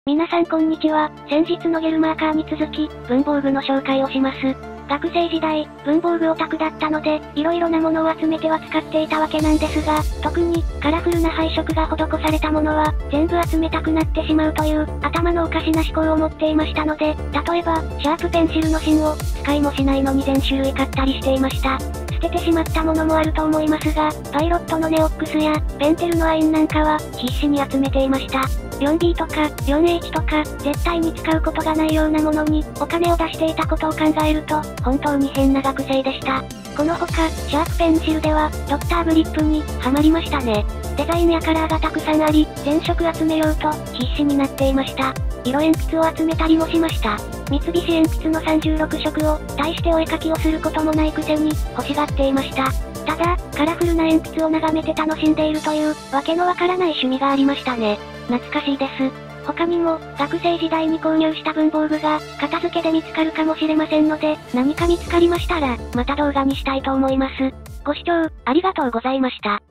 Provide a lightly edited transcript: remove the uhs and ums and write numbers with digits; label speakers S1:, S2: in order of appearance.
S1: 皆さんこんにちは。先日のゲルマーカーに続き、文房具の紹介をします。学生時代、文房具オタクだったので、色々なものを集めては使っていたわけなんですが、特に、カラフルな配色が施されたものは、全部集めたくなってしまうという、頭のおかしな思考を持っていましたので、例えば、シャープペンシルの芯を、使いもしないのに全種類買ったりしていました。捨ててしまったものもあると思いますが、パイロットのネオックスや、ペンテルのアインなんかは、必死に集めていました。4B とか、4H とか、絶対に使うことがないようなものに、お金を出していたことを考えると、本当に変な学生でした。このほか、シャープペンシルでは、ドクターグリップに、ハマりましたね。デザインやカラーがたくさんあり、全色集めようと、必死になっていました。色鉛筆を集めたりもしました。三菱鉛筆の36色を、大してお絵描きをすることもないくせに、欲しがっていました。ただ、カラフルな鉛筆を眺めて楽しんでいるという、わけのわからない趣味がありましたね。懐かしいです。他にも、学生時代に購入した文房具が、片付けで見つかるかもしれませんので、何か見つかりましたら、また動画にしたいと思います。ご視聴、ありがとうございました。